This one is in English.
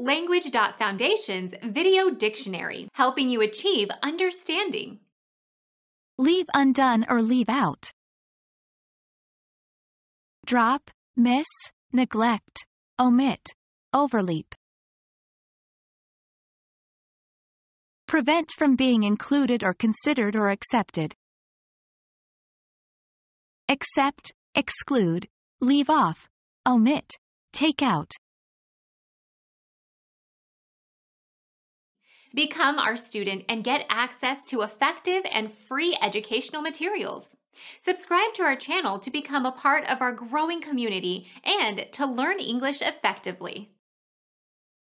Language.Foundation's Video Dictionary, helping you achieve understanding. Leave undone or leave out. Drop, miss, neglect, omit, overleap. Prevent from being included or considered or accepted. Accept, exclude, leave off, omit, take out. Become our student and get access to effective and free educational materials. Subscribe to our channel to become a part of our growing community and to learn English effectively.